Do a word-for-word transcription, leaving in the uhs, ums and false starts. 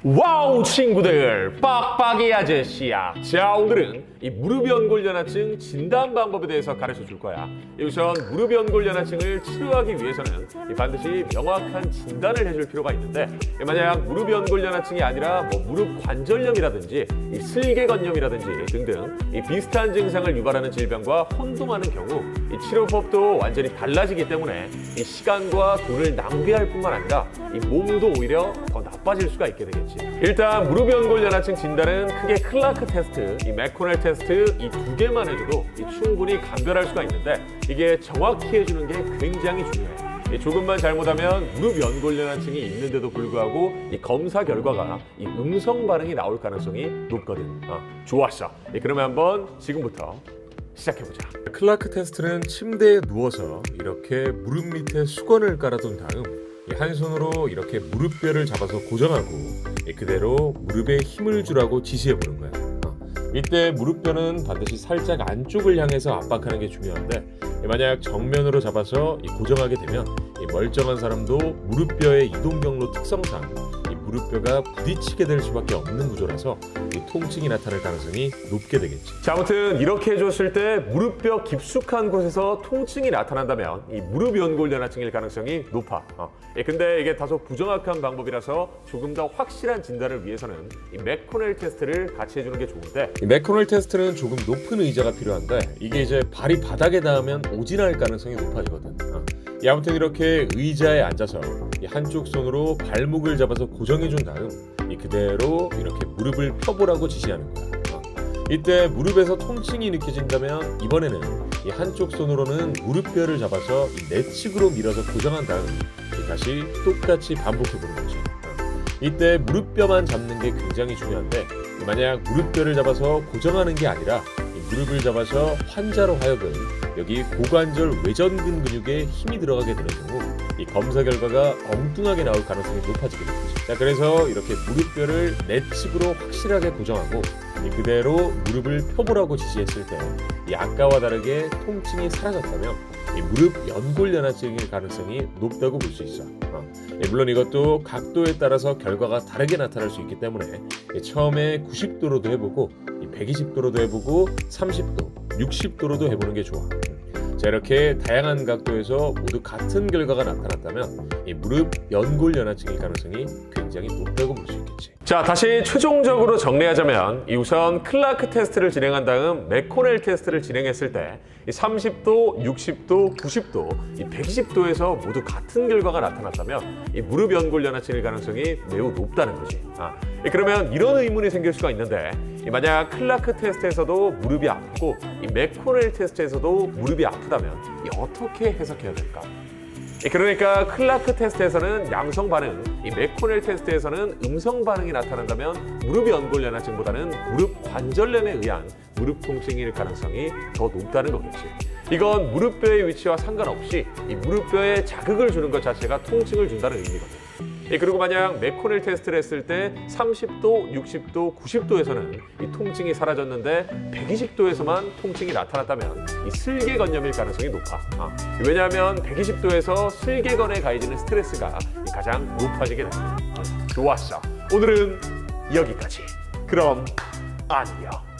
와우 친구들, 빡빡이 아저씨야. 자, 오늘은 이 무릎 연골연화증 진단 방법에 대해서 가르쳐 줄 거야. 우선 무릎 연골연화증을 치료하기 위해서는 반드시 명확한 진단을 해줄 필요가 있는데, 만약 무릎 연골연화증이 아니라 뭐 무릎 관절염이라든지 이 슬개건염이라든지 등등 이 비슷한 증상을 유발하는 질병과 혼동하는 경우 이 치료법도 완전히 달라지기 때문에 이 시간과 돈을 낭비할 뿐만 아니라 이 몸도 오히려 더 나빠질 수가 있게 되겠지. 일단 무릎 연골연화증 진단은 크게 클라크 테스트, 이 메코넬 테스트 이 두 개만 해줘도 이 충분히 감별할 수가 있는데, 이게 정확히 해주는 게 굉장히 중요해. 조금만 잘못하면 무릎 연골연화증이 있는데도 불구하고 이 검사 결과가 이 음성 반응이 나올 가능성이 높거든. 어, 좋았어. 그러면 한번 지금부터 시작해보자. 클라크 테스트는 침대에 누워서 이렇게 무릎 밑에 수건을 깔아둔 다음 한 손으로 이렇게 무릎뼈를 잡아서 고정하고 그대로 무릎에 힘을 주라고 지시해보는 거야. 어. 이때 무릎뼈는 반드시 살짝 안쪽을 향해서 압박하는 게 중요한데, 만약 정면으로 잡아서 고정하게 되면 멀쩡한 사람도 무릎뼈의 이동 경로 특성상 무릎뼈가 부딪히게 될 수밖에 없는 구조라서 통증이 나타날 가능성이 높게 되겠지. 자, 아무튼 이렇게 해줬을 때 무릎뼈 깊숙한 곳에서 통증이 나타난다면 이 무릎 연골연화증일 가능성이 높아. 어. 예, 근데 이게 다소 부정확한 방법이라서 조금 더 확실한 진단을 위해서는 이 메코넬 테스트를 같이 해주는 게 좋은데, 이 메코넬 테스트는 조금 높은 의자가 필요한데 이게 이제 발이 바닥에 닿으면 오진할 가능성이 높아지거든. 어. 예, 아무튼 이렇게 의자에 앉아서 이 한쪽 손으로 발목을 잡아서 고정해준 다음 이 그대로 이렇게 무릎을 펴보라고 지시하는 거야. 어. 이때 무릎에서 통증이 느껴진다면 이번에는 이 한쪽 손으로는 무릎뼈를 잡아서 이 내측으로 밀어서 고정한 다음 이 다시 똑같이 반복해보는 거지. 어. 이때 무릎뼈만 잡는 게 굉장히 중요한데, 만약 무릎뼈를 잡아서 고정하는 게 아니라 이 무릎을 잡아서 환자로 하여금 여기 고관절 외전근 근육에 힘이 들어가게 되는 경우 이 검사 결과가 엉뚱하게 나올 가능성이 높아지게 됩니다. 자, 그래서 이렇게 무릎뼈를 내측으로 확실하게 고정하고 이 그대로 무릎을 펴보라고 지시했을 때 이 아까와 다르게 통증이 사라졌다면 이 무릎 연골연화증일 가능성이 높다고 볼 수 있어. 어. 예, 물론 이것도 각도에 따라서 결과가 다르게 나타날 수 있기 때문에 예, 처음에 구십 도로도 해보고 이 백이십 도로도 해보고 삼십 도, 육십 도로도 해보는 게 좋아. 자, 이렇게 다양한 각도에서 모두 같은 결과가 나타났다면 이 무릎 연골연화증일 가능성이 굉장히 높다고 볼 수 있겠지. 자, 다시 최종적으로 정리하자면 이 우선 클라크 테스트를 진행한 다음 메코넬 테스트를 진행했을 때 이 삼십 도, 육십 도, 구십 도, 이 백이십 도에서 모두 같은 결과가 나타났다면 이 무릎 연골연화증일 가능성이 매우 높다는 거지. 아, 그러면 이런 의문이 생길 수가 있는데, 만약 클라크 테스트에서도 무릎이 아프고 이 메코넬 테스트에서도 무릎이 아프다면 이 어떻게 해석해야 될까? 그러니까 클라크 테스트에서는 양성 반응, 이 메코넬 테스트에서는 음성 반응이 나타난다면 무릎 연골연화증보다는 무릎 관절염에 의한 무릎 통증일 가능성이 더 높다는 거겠지. 이건 무릎뼈의 위치와 상관없이 이 무릎뼈에 자극을 주는 것 자체가 통증을 준다는 의미거든. 그리고 만약 메코넬 테스트를 했을 때 삼십 도, 육십 도, 구십 도에서는 이 통증이 사라졌는데 백이십 도에서만 통증이 나타났다면 이 슬개건염일 가능성이 높아. 아, 왜냐하면 백이십 도에서 슬개건에 가해지는 스트레스가 가장 높아지게 됩니다. 좋았어. 오늘은 여기까지. 그럼 안녕.